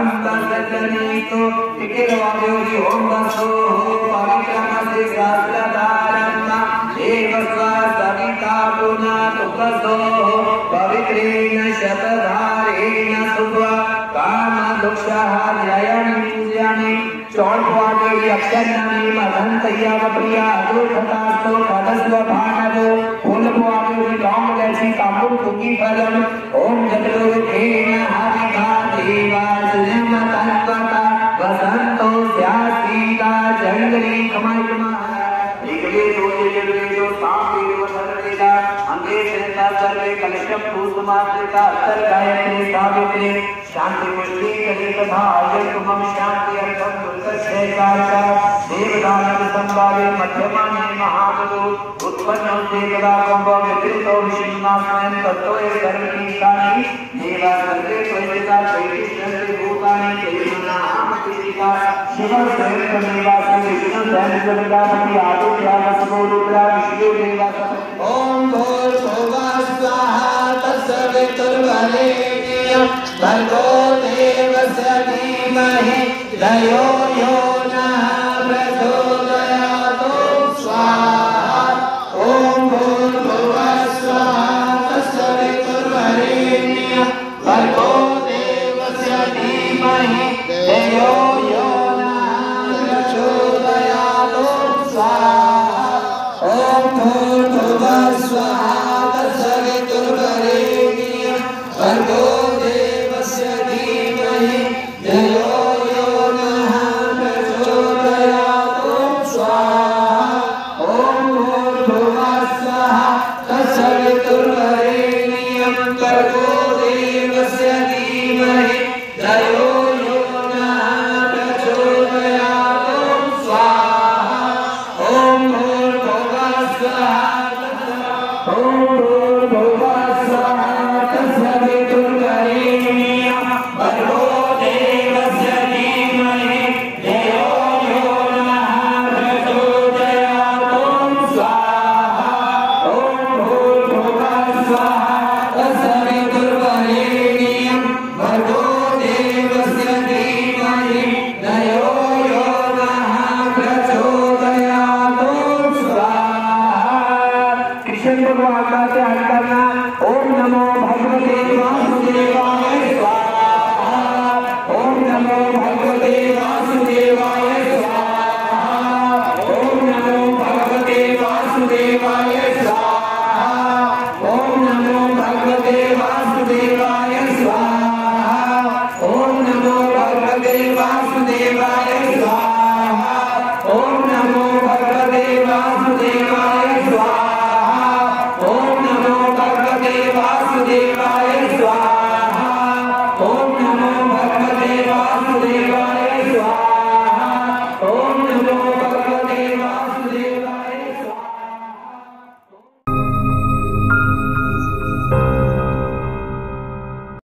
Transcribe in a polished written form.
तसजनीतो तिकिलवायोगी ओम बसो पवित्रमसि सहस्रधारन्ना देवस्वा सविता पुना तुकसो पवित्रेण शतधारेण सुवा कामदुक्षः जयमिन्द्यानि चौड़वागे अक्षरनामी मधंतया प्रिया अदुखतास्तो कदस्व भानवो फूलवागे लौंगलसी कामुक तुकी फलम ओम जगदोखेन हरिका देवासुमतन्वता वसंतो स्यासीता जंगली कमयमा निगले जो सामवेदो सर्वेदा अंगे सेता सर्वे कलशम पूर्णमात्रिका अत्तर गायत्री सावित्री शांति पुष्टि कलित भाय तुमम शांति अर्थम दुर्गच्छेकाचा देवदानव संभावे मध्यमाने महाबलो उत्पन्नो देवदा कंबो विकृतो विष्णुनास्मयं तत्तो ए सर्वकीर्तानि देवा सर्वे त्वयिता त्वयिष्ठन्ते भूतानि त्वयिनामतिका शिव सर्व देवासु विष्णु दैव जगदापति आदित्यावसो रुद्रा विष्णु देवा ओम भूर्भुवः स्वाहा तत्सवितुर्वरेण्यं भर्गो देवस्य धीमहि धियो यो नः प्रचोदयात् स्वाहा ओम भूर्भुवः स्वाहा तत्सवितुर्वरेण्यं भर्गो देवस्य धीमहि धियो यो नः प्रचोदयात् स्वाहा ओम भूर्भुवः स्वाहा तत्सवितुर्वरेण्यं भर्गो देवस्य धीमहि धियो यो नः प्रचोदयात् स्वाहा ओम भूर्भुवः स्वाहा तत्सवितुर्वरेण्यं भर्गो देवस्य धीमहि धियो यो नः प्रचोदयात् स्वाहा ओम भूर्भुवः स्वाहा तत्सवितुर्वरेण्यं भर्गो देवस्य धीमहि धियो यो नः प्रचोदयात् स्वाहा ओम भूर्भुवः स्वाहा तत्सवितुर्वरेण्यं भर्गो देवस्य धीमहि धियो यो नः प्रचोदयात् स्वाहा। कृष्ण भगवान का ध्यान करना। ओम नमो भगवते वासुदेवाय स्वाहा ओम नमो भगवते वासुदेवाय स्वाहा ओम नमो भगवते वासुदेवाय स्वाहा ओम नमो भगवते वासुदेवाय स्वाहा ओम नमो भगवते वासुदेवाय स्वाहा ओम नमो भगवते वासुदेवाय